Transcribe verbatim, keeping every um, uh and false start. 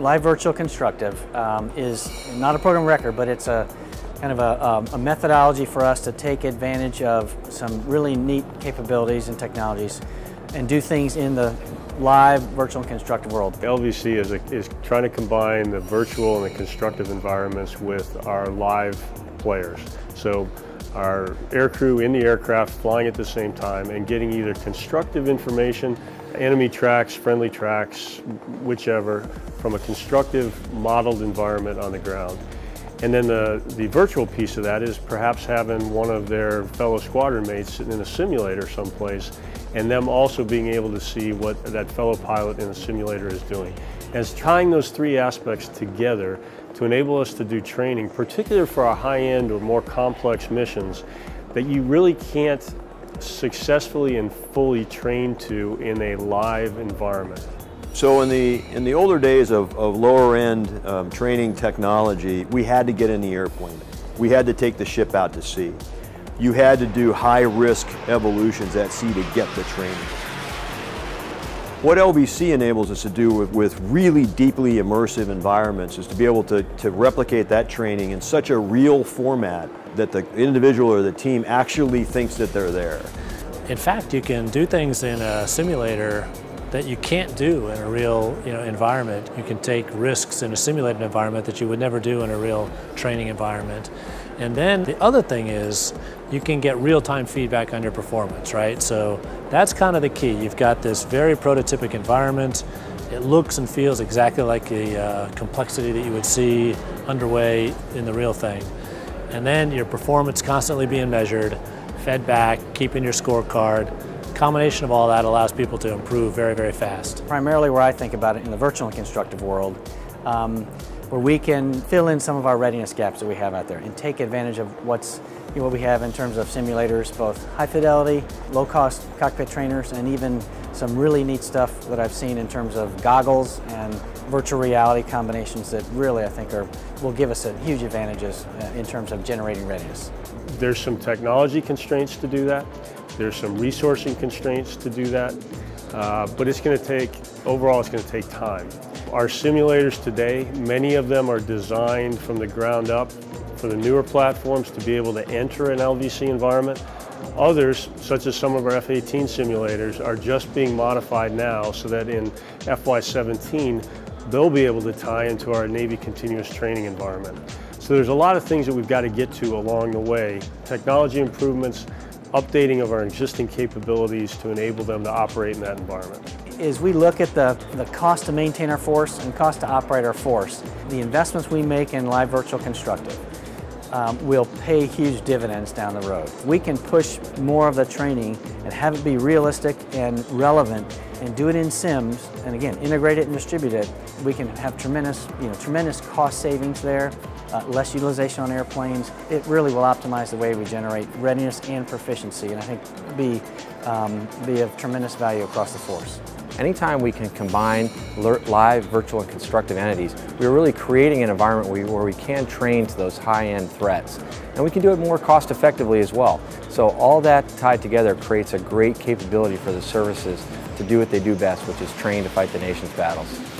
Live Virtual Constructive um, is not a program record, but it's a kind of a, um, a methodology for us to take advantage of some really neat capabilities and technologies and do things in the live virtual and constructive world. L V C is, a, is trying to combine the virtual and the constructive environments with our live players. So our aircrew in the aircraft flying at the same time and getting either constructive information, enemy tracks, friendly tracks, whichever, from a constructive modeled environment on the ground. And then the, the virtual piece of that is perhaps having one of their fellow squadron mates sitting in a simulator someplace and them also being able to see what that fellow pilot in the simulator is doing. And it's tying those three aspects together to enable us to do training, particularly for our high-end or more complex missions, that you really can't successfully and fully train to in a live environment. So in the, in the older days of, of lower end um, training technology, we had to get in the airplane. We had to take the ship out to sea. You had to do high risk evolutions at sea to get the training. What L V C enables us to do with, with really deeply immersive environments is to be able to, to replicate that training in such a real format that the individual or the team actually thinks that they're there. In fact, you can do things in a simulator that you can't do in a real you know, environment. You can take risks in a simulated environment that you would never do in a real training environment. And then the other thing is you can get real-time feedback on your performance, right? So that's kind of the key. You've got this very prototypic environment. It looks and feels exactly like the uh, complexity that you would see underway in the real thing. And then your performance constantly being measured, fed back, keeping your scorecard. Combination of all that allows people to improve very, very fast. Primarily where I think about it in the virtual and constructive world, um, where we can fill in some of our readiness gaps that we have out there and take advantage of what's you know, what we have in terms of simulators, both high fidelity, low cost cockpit trainers, and even some really neat stuff that I've seen in terms of goggles and virtual reality combinations that really I think are, will give us a huge advantages in terms of generating readiness. There's some technology constraints to do that. There's some resourcing constraints to do that, uh, but it's going to take, overall it's going to take time. Our simulators today, many of them are designed from the ground up for the newer platforms to be able to enter an L V C environment. Others, such as some of our F eighteen simulators, are just being modified now so that in F Y seventeen they'll be able to tie into our Navy continuous training environment. So there's a lot of things that we've got to get to along the way. Technology improvements, updating of our existing capabilities to enable them to operate in that environment. As we look at the, the cost to maintain our force and cost to operate our force, the investments we make in live virtual constructive um, will pay huge dividends down the road. We can push more of the training and have it be realistic and relevant and do it in sims, and again, integrate it and distribute it. We can have tremendous, you know, tremendous cost savings there. Uh, less utilization on airplanes. It really will optimize the way we generate readiness and proficiency, and I think be, um, be of tremendous value across the force. Anytime we can combine live, virtual, and constructive entities, we're really creating an environment where we, where we can train to those high-end threats. And we can do it more cost-effectively as well. So all that tied together creates a great capability for the services to do what they do best, which is train to fight the nation's battles.